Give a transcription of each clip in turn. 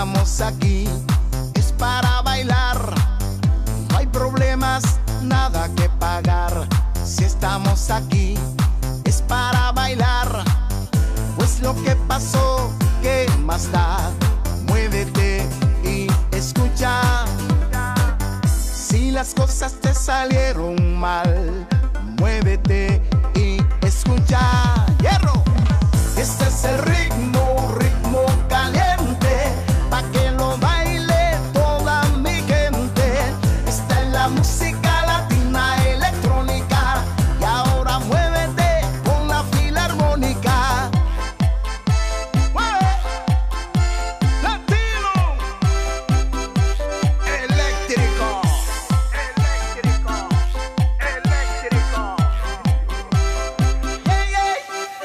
estamos aquí es para bailar. No hay problemas, nada que pagar. Si estamos aquí es para bailar. Pues lo que pasó, ¿qué más da? Muévete y escucha. Si las cosas te salieron mal, muévete y escucha. ¡Hierro! Este es el ritmo, ritmo caliente, pa' que lo baile toda mi gente. Esta es la música latina electrónica, y ahora muévete con la filarmónica. ¡Mueve! ¡Latino! Eléctrico. Eléctrico. Eléctrico. ¡Hey, hey!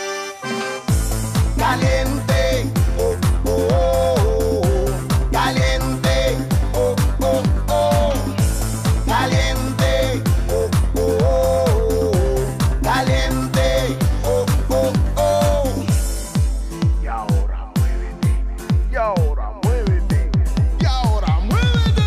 Caliente, oh, oh, oh. Caliente, oh, oh, oh. Caliente, oh, oh, oh. Caliente, oh, oh, oh. Y ahora muévete, y ahora muévete, y ahora muévete.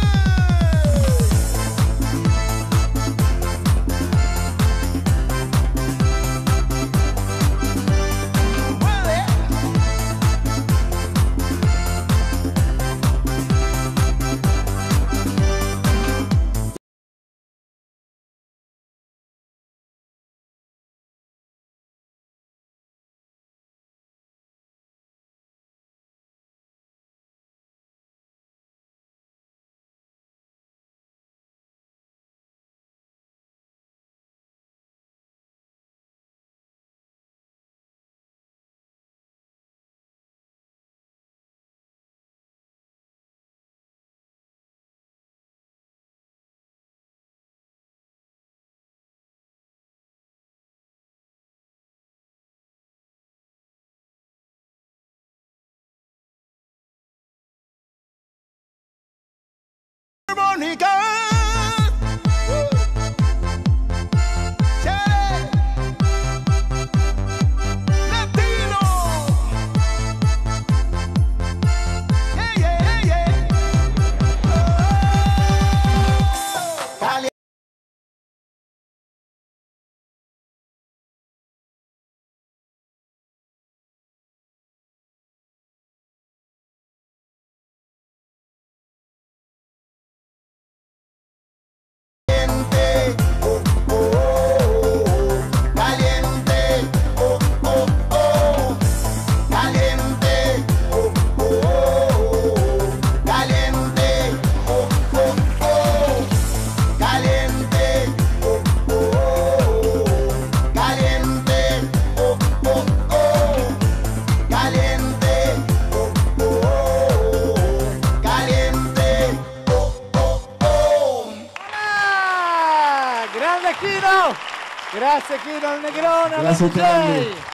Mueve. Mónica. Yeah. Latino. Yeah, yeah, yeah. Oh. Caliente. Oh, oh, oh. Caliente, oh, oh, oh. Caliente, oh, oh, oh. Caliente, oh, oh, oh. Caliente, oh, oh, oh. Caliente, oh, oh, oh. Caliente, oh, oh, oh. Caliente, oh, oh, oh. ¡Ah! ¡Grande Kino! Grazie Kino il Negrone, Grazie, DJ.